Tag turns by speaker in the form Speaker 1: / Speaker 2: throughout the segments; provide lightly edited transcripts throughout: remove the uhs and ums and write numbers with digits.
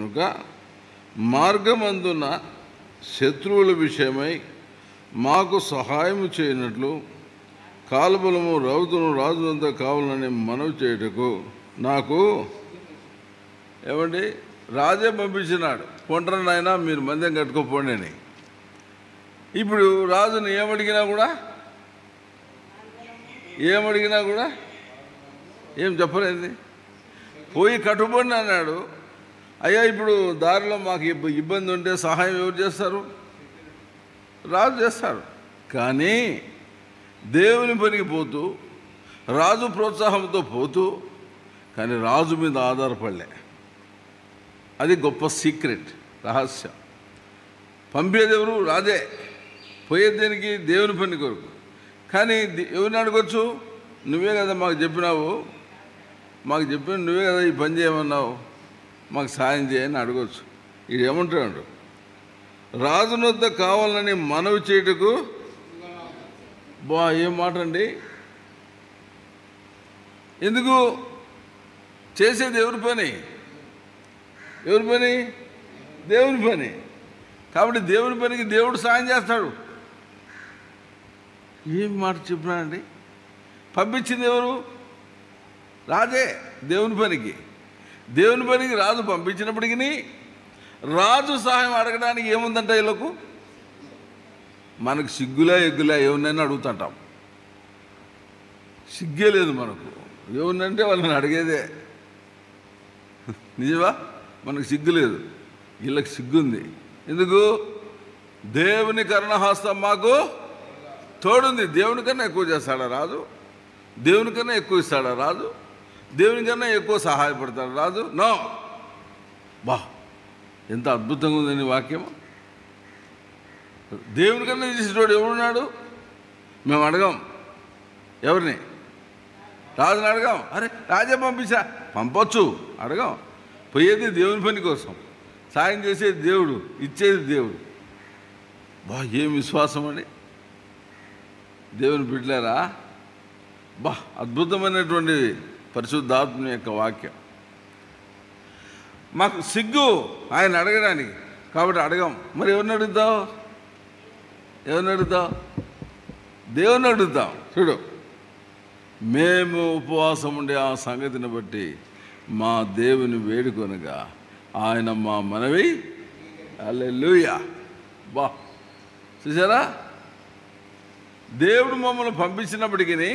Speaker 1: కనుక మార్గమందున శత్రువుల విషయమై మాకు సహాయము చేయనట్లు కాలబలము రౌతును రాజునంతా కావాలని మనవి చేయుటకు నాకు ఏమండి రాజే పంపించినాడు, పొంటరని ఆయన మీరు మందం కట్టుకోపోండి అని. ఇప్పుడు రాజుని ఏమడిగినా కూడా ఏం చెప్పలేదు, పోయి కట్టుబడి అన్నాడు. అయ్యా ఇప్పుడు దారిలో మాకు ఇబ్బంది ఉంటే సహాయం ఎవరు చేస్తారు? రాజు చేస్తాడు. కానీ దేవుని పనికి పోతూ రాజు ప్రోత్సాహంతో పోతూ కానీ రాజు మీద ఆధారపడలే. అది గొప్ప సీక్రెట్, రహస్యం. పంపేది ఎవరు? రాజే. పోయేది దేనికి? దేవుని పని కొరకు. కానీ ఎవరిని అడగొచ్చు? నువ్వే కదా మాకు చెప్పినావు, నువ్వే కదా ఈ పని చేయమన్నావు, మాకు సాయం చేయని అడగొచ్చు. ఇది ఏమంటున్నాడు? రాజుని వద్ద కావాలని మనవి చేయుటకు. ఏం మాట అండి! ఎందుకు చేసేది ఎవరి పని? దేవుని పని. కాబట్టి దేవుని పనికి దేవుడు సాయం చేస్తాడు. ఏం మాట చెప్పినాడండి! పంపించింది ఎవరు? రాజే. దేవుని పనికి రాజు పంపించినప్పటికీ రాజు సహాయం అడగడానికి ఏముందంట వీళ్ళకు? మనకు సిగ్గులే ఎగ్గులే ఎవరినైనా అడుగుతుంటాం. సిగ్గే లేదు మనకు. ఎవరినంటే వాళ్ళని అడిగేదే. నిజమా? మనకు సిగ్గు లేదు, వీళ్ళకి సిగ్గుంది. ఎందుకు? దేవుని కరుణహస్తం మాకు తోడుంది. దేవునికన్నా ఎక్కువ చేస్తాడా రాజు? దేవునికన్నా ఎక్కువ ఇస్తాడా రాజు? దేవునికన్నా ఎక్కువ సహాయపడతాడు రాజు? నో. ఎంత అద్భుతంగా ఉందని వాక్యం. దేవునికన్నా చేసేటోడు ఎవరున్నాడు? మేము అడగాం. ఎవరిని? రాజుని అడగాం. అరే రాజే పంపొచ్చు, అడగాం. పోయేది దేవుని పని కోసం, సాయం చేసేది దేవుడు, ఇచ్చేది దేవుడు. ఏం విశ్వాసం అండి! దేవుని బిడ్డలారా, అద్భుతమైనటువంటి పరిశుద్ధాత్మ యొక్క వాక్యం. మాకు సిగ్గు ఆయన అడగడానికి, కాబట్టి అడగం. మరి ఎవరిని అడుగుతావు? దేవుని అడుగుతాం. చూడు, మేము ఉపవాసం ఉండే ఆ సంగతిని బట్టి మా దేవుని వేడుకొనగా ఆయన మా మనవి. హల్లెలూయా. చూసారా, దేవుడు మమ్మల్ని పంపించినప్పటికీ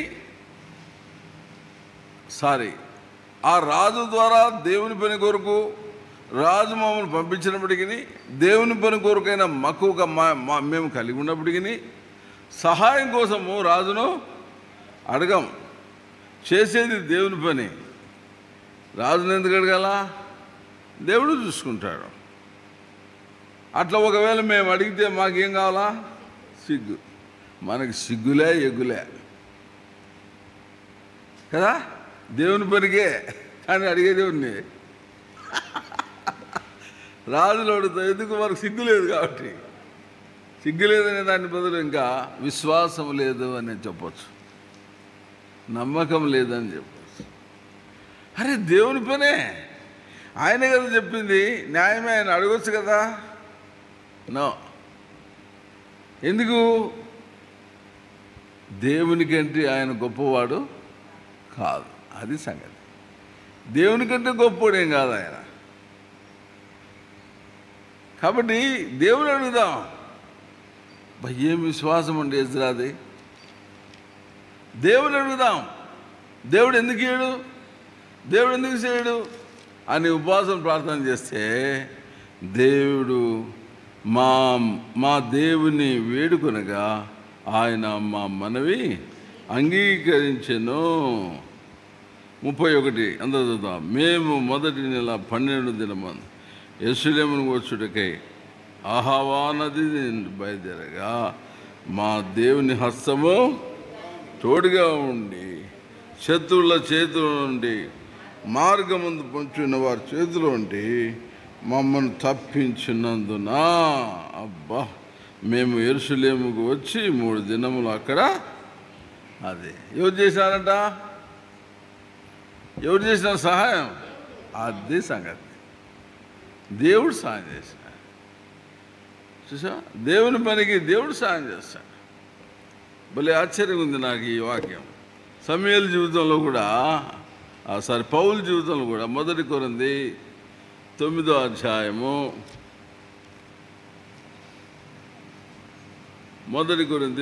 Speaker 1: ఆ రాజు ద్వారా దేవుని పని కొరకు రాజు మమ్మల్ని పంపించినప్పటికీ దేవుని పని కొరకైనా మక్కువగా మేము కలిగి ఉన్నప్పటికీ సహాయం కోసము రాజును అడగం. చేసేది దేవుని పని. రాజును ఎందుకు అడగాల? దేవుడు చూసుకుంటాడు. అట్లా ఒకవేళ మేము అడిగితే మాకేం కావాలా? సిగ్గు. మనకి సిగ్గులే ఎగ్గులే కదా. దేవుని పనికే కానీ అడిగేది ఎవరిని? రాజులు అడుగుతా. ఎందుకు? మనకు సిగ్గు లేదు కాబట్టి. సిగ్గు లేదనే దాని బదులు ఇంకా విశ్వాసం లేదు అని చెప్పచ్చు, నమ్మకం లేదని చెప్పచ్చు. అరే దేవుని పనే, ఆయనే కదా చెప్పింది, న్యాయమే. ఆయన అడగొచ్చు కదా. నో. ఎందుకు? దేవునికంటే ఆయన గొప్పవాడు కాదు. అది సంగతి. దేవునికంటే గొప్పవాడేం కాదు ఆయన. కాబట్టి దేవుని అడుగుదాం. ఏం విశ్వాసం అండి ఎజ్రాది! దేవుని అడుగుదాం. దేవుడు ఎందుకు చేయడు, దేవుడు ఎందుకు చేయడు అని ఉపవాసం ప్రార్థన చేస్తే దేవుడు మా దేవుని వేడుకొనగా ఆయన మా మనవి అంగీకరించెను. 31 అందరూ చూద్దాం. మేము మొదటి నెల 12 దినమందు యెరూషలేమును వచ్చుటకై అహవా నది బయలుదేరగా మా దేవుని హస్తము తోడుగా ఉండి శత్రువుల చేతుల నుండి మార్గమందు పొంచున్న వారి చేతిలో ఉండి మమ్మల్ని తప్పించినందున మేము యెరూషలేముకు వచ్చి 3 దినములు అక్కడ. అదే ఎవరు చేశారంట? ఎవరు చేసిన సహాయం? అది సంగతి. దేవుడు సాయం చేశాడు. చూసా, దేవుని పనికి దేవుడు సాయం చేస్తాడు. భలే ఆశ్చర్యంగా ఉంది నాకు ఈ వాక్యం. సమూయేలు జీవితంలో కూడా, పౌలు జీవితంలో కూడా 1 కొరింథీ 9వ అధ్యాయము 1 కొరింథీ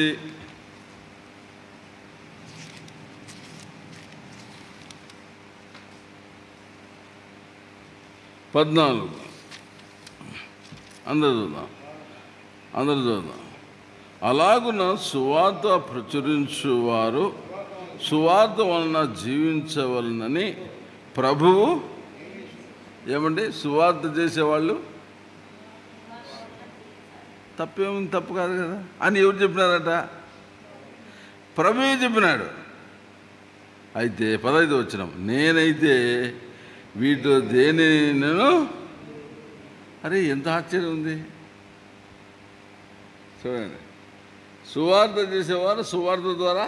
Speaker 1: 9:14 అందరూ చూద్దాం. అలాగున సువార్త ప్రచురించువారు సువార్త వలన జీవించవలనని ప్రభువు ఏమండి, సువార్త చేసేవాళ్ళు తప్పేముంది, తప్పు కాదు కదా అని ఎవరు చెప్పినారట? ప్రభువే చెప్పినాడు. అయితే 15వ వచనం, నేనైతే వీటిలో దేని నేను, అరే ఎంత ఆశ్చర్యం ఉంది చూడండి. సువార్త చేసేవారు సువార్త ద్వారా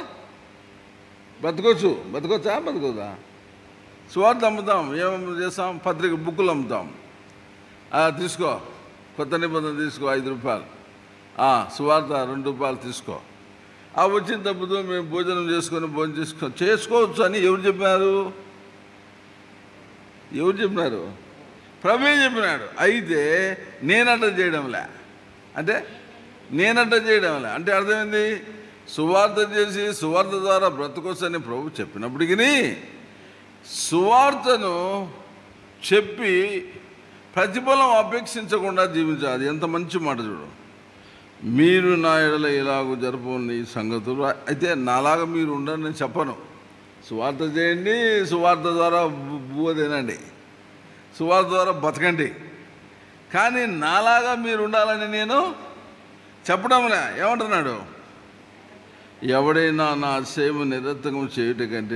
Speaker 1: బతకొచ్చా? సువార్త అమ్ముతాం, ఏమేమి చేస్తాం? పత్రిక బుక్కులు అమ్ముతాం. తీసుకో, కొత్త నిబంధన తీసుకో, 5 రూపాయలు. సువార్త 2 రూపాయలు తీసుకో. వచ్చిన తప్పుతో మేము భోజనం చేసుకోవచ్చు అని ఎవరు చెప్పినారు? ప్రభువే చెప్పినాడు. అయితే నేనంట చేయడంలే అంటే అర్థమైంది, సువార్త చేసి సువార్త ద్వారా బ్రతకొచ్చని ప్రభు చెప్పినప్పటికీ సువార్తను చెప్పి ప్రతిఫలం అపేక్షించకుండా జీవించాలి. ఎంత మంచి మాట చూడు. మీరు నా ఎడల ఇలాగూ జరపని సంగతులు, అయితే నాలాగా మీరు ఉండండి నేను చెప్పను. సువార్త చేయండి, సువార్త ద్వారా బువ్వ తినండి, సువార్త ద్వారా బతకండి, కానీ నాలాగా మీరు ఉండాలని నేను చెప్పడంలే. ఏమంటున్నాడు? ఎవడైనా నా సేవ నిరర్థకం చేయుట కంటే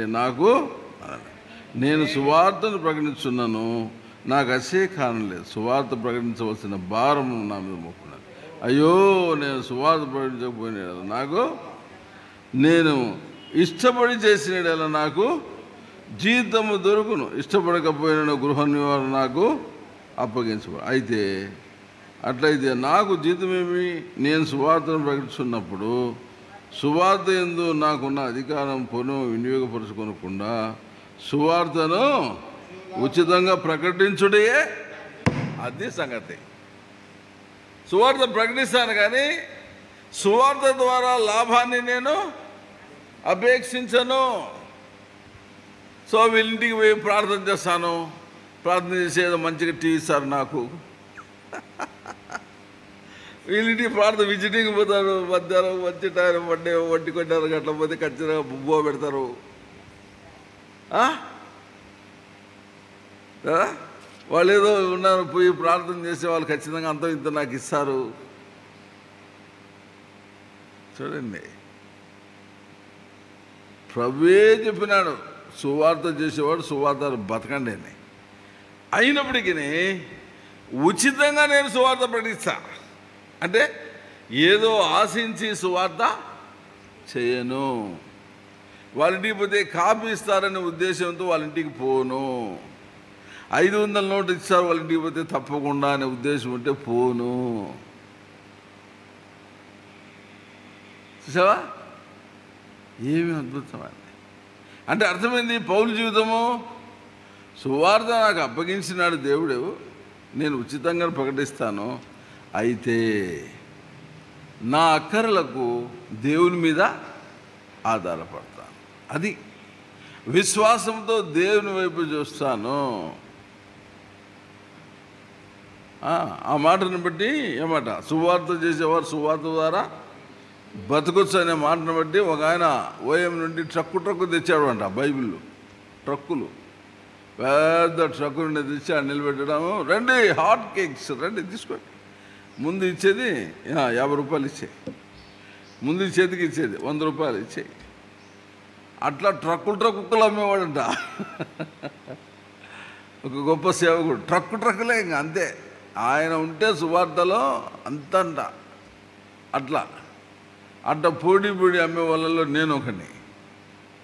Speaker 1: నేను సువార్తను ప్రకటిస్తున్నాను, నాకు అసే కారణం లేదు. సువార్త ప్రకటించవలసిన భారం నా మీద మోపుకున్నాను. అయ్యో, నేను సువార్త ప్రకటించకపోయినా నేను ఇష్టపడి చేసిన నాకు జీతము దొరుకును, ఇష్టపడకపోయిన గృహ నివారణ నాకు అప్పగించబడు. అట్లయితే నాకు జీతమేమి? నేను సువార్తను ప్రకటిస్తున్నప్పుడు సువార్త యందు నాకున్న అధికారం వినియోగపరుచుకోనకుండా సువార్తను ఉచితంగా ప్రకటించుడే అది సంగతి. సువార్త ప్రకటిస్తాను, కానీ సువార్త ద్వారా లాభాన్ని నేను అపేక్షించను. సో వీళ్ళింటికి పోయి ప్రార్థన చేస్తాను, ప్రార్థన చేసేదో మంచిగా టీ ఇస్తారు నాకు. వీళ్ళింటికి ప్రార్థన విజిటింగ్ పోతారు, మధ్యాహ్నం వచ్చి టైం వడ్డీ కొట్టారు, గట్ల పోతే ఖచ్చితంగా బువ్వ పెడతారు. వాళ్ళు ఏదో ఉన్నారు, పోయి ప్రార్థన చేసే వాళ్ళు ఖచ్చితంగా అంత ఇంత నాకు ఇస్తారు. చూడండి, ప్రభువే చెప్పినాడు, సువార్త చేసేవాడు సువార్త బతకండి అని. అయినప్పటికీ ఉచితంగా నేను సువార్త ప్రకటిస్తా అంటే ఏదో ఆశించి సువార్త చేయను. వాళ్ళింటికి పోతే కాపీ ఇస్తారనే ఉద్దేశంతో వాళ్ళింటికి పోను. 500 నోటు ఇస్తారు వాళ్ళింటికి పోతే తప్పకుండా అనే ఉద్దేశం ఉంటే పోను. చూసావా, ఏమి అద్భుతం అంటే అర్థమైంది. పౌలు జీవితము, సువార్త నాకు అప్పగించినాడు దేవుడు, నేను ఉచితంగా ప్రకటిస్తాను. అయితే నా అక్కరలకు దేవుని మీద ఆధారపడతాను. అది విశ్వాసంతో దేవుని వైపు చూస్తాను. ఆ మాటను బట్టి ఏమాట, సువార్త చేసేవారు సువార్త ద్వారా బతకొచ్చు అనే మాటను బట్టి ఒక ఆయన ఓఎం నుండి ట్రక్కు తెచ్చాడు అంట. బైబిల్లో ట్రక్కులు, పెద్ద ట్రక్కు నుండి తెచ్చి నిలబెట్టడము. రండి హాట్ కేక్స్ రండి తీసుకోండి. ముందు ఇచ్చేది 50 రూపాయలు ఇచ్చేయి, ముందు చేతికి ఇచ్చేది 100 రూపాయలు ఇచ్చేయి. అట్లా ట్రక్కులు అమ్మేవాడంట. ఒక గొప్ప సేవకుడు. ట్రక్కులే ఇంకా అంతే. ఆయన ఉంటే సువార్తలో అంతంట. అట్లా పొడి అమ్మే వాళ్ళలో నేను ఒకని.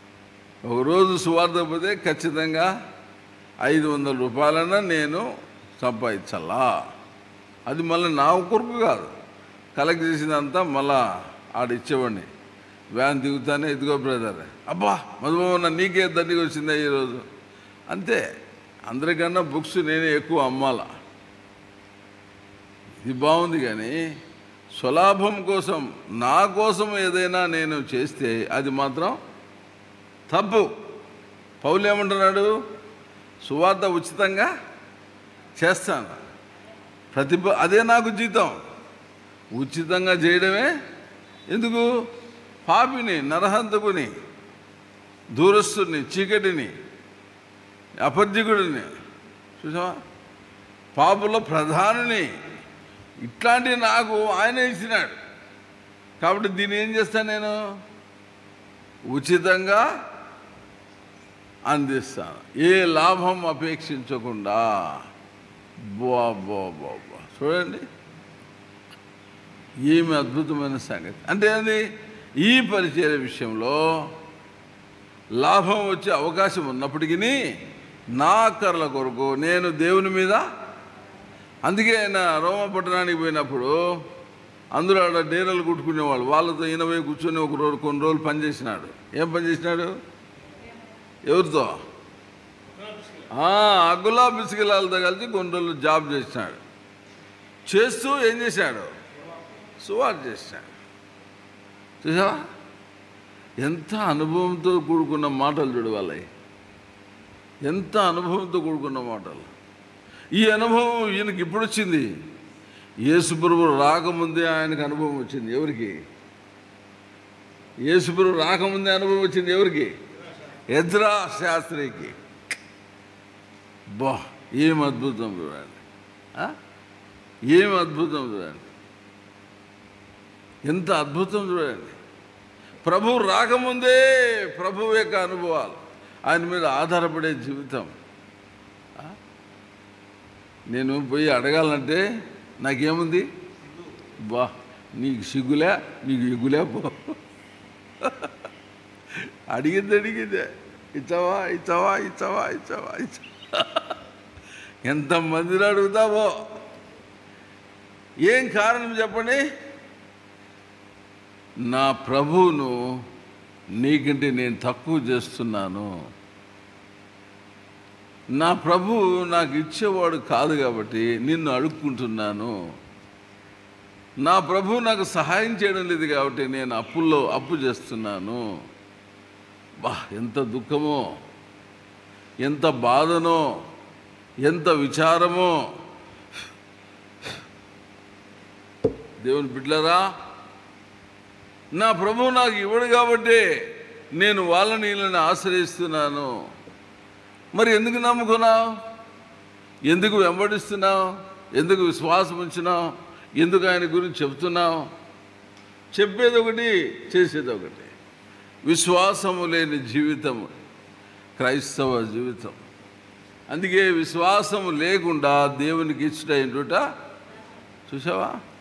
Speaker 1: ఒకరోజు సువార్త పోతే ఖచ్చితంగా 500 రూపాయలన్నా నేను సంపాదించాలా. అది మళ్ళీ నా కొరకు కాదు, కలెక్ట్ చేసిందంతా మళ్ళా ఆడిచ్చేవాడిని. వ్యాన్ దిగుతానే, ఇదిగో బ్రదర్, అబ్బా మధుమోహన్ నీకే దండిగా వచ్చిందా ఈరోజు. అంతే. అందరికన్నా బుక్స్ నేనే ఎక్కువ అమ్మాల. ఇది బాగుంది. కానీ స్వలాభం కోసం, నా కోసం ఏదైనా నేను చేస్తే అది మాత్రం తప్పు. పౌలు ఏమంటున్నాడు? సువార్త ఉచితంగా చేస్తాను, అదే నాకు జీతం. ఉచితంగా చేయడమే. ఎందుకు? పాపిని, నరహంతకుని, దూరస్తుని, చీకటిని, అపరిచికుడిని, చూసావా, పాపుల ప్రధానిని, ఇట్లాంటి నాకు ఆయన ఇచ్చినాడు. కాబట్టి దీన్ని ఏం చేస్తాను? నేను ఉచితంగా అందిస్తాను, ఏ లాభం అపేక్షించకుండా. బా బా బా బా చూడండి, ఏమి అద్భుతమైన సంగతి. అంటే అది ఈ పరిచర్య విషయంలో లాభం వచ్చే అవకాశం ఉన్నప్పటికీ నా అక్కర్ల కొరకు నేను దేవుని మీద. అందుకే ఆయన రోమ పట్టణానికి పోయినప్పుడు అందులో ఆడ డేరలు కుట్టుకునేవాళ్ళు, వాళ్ళతో ఈయన పోయి కూర్చొని కొన్ని రోజులు పనిచేసినాడు. ఏం పని చేసినాడు? ఎవరితో? అగ్గులా బిసిగిలాలతో కలిసి కొన్ని రోజులు జాబ్ చేసినాడు. చేస్తూ ఏం చేశాడు? సువార్త చేసినాడు. చూసావా, ఎంత అనుభవంతో కూడుకున్న మాటలు చూడు వాళ్ళవి, ఎంత అనుభవంతో కూడుకున్న మాటలు. ఈ అనుభవం ఈయనకి ఇప్పుడు వచ్చింది. యేసుప్రభు రాకముందే ఆయనకు అనుభవం వచ్చింది. ఎవరికి? యేసుప్రభు రాకముందే అనుభవం వచ్చింది. ఎవరికి? ఎజ్రా శాస్త్రికి. బా, ఏం అద్భుతం చూడండి, ఏం అద్భుతం చూడండి, ఎంత అద్భుతం చూడండి. ప్రభు రాకముందే ప్రభు యొక్క అనుభవాలు, ఆయన మీద ఆధారపడే జీవితం. నేను పోయి అడగాలంటే నాకేముంది? బా, నీకు సిగ్గులే, నీకు ఎగ్గులే, పో. అడిగిందే, ఇచ్చావా ఇచ్చావా ఇచ్చావా ఇచ్చావా ఇచ్చా. ఎంతమందిని అడుగుతావో. ఏం కారణం చెప్పండి? నా ప్రభువును నీకంటే నేను తక్కువ చేస్తున్నాను. నా ప్రభువు నాకు ఇచ్చేవాడు కాదు కాబట్టి నిన్ను అడుక్కుంటున్నాను. నా ప్రభువు నాకు సహాయం చేయడం లేదు కాబట్టి నేను అప్పు చేస్తున్నాను. బా, ఎంత దుఃఖమో, ఎంత బాధనో, ఎంత విచారమో. దేవుని బిడ్డలారా, నా ప్రభువు నాకు ఇవ్వడు కాబట్టి నేను వాళ్ళని వీళ్ళని ఆశ్రయిస్తున్నాను. మరి ఎందుకు నమ్ముకున్నావు? ఎందుకు వెంబడిస్తున్నావు? ఎందుకు విశ్వాసం ఉంచినావు? ఎందుకు ఆయన గురించి చెప్తున్నావు? చెప్పేది ఒకటి, చేసేది ఒకటి. విశ్వాసము లేని జీవితం క్రైస్తవ జీవితం. అందుకే విశ్వాసము లేకుండా దేవునికి ఇష్టం ఏంటంట. చూసావా?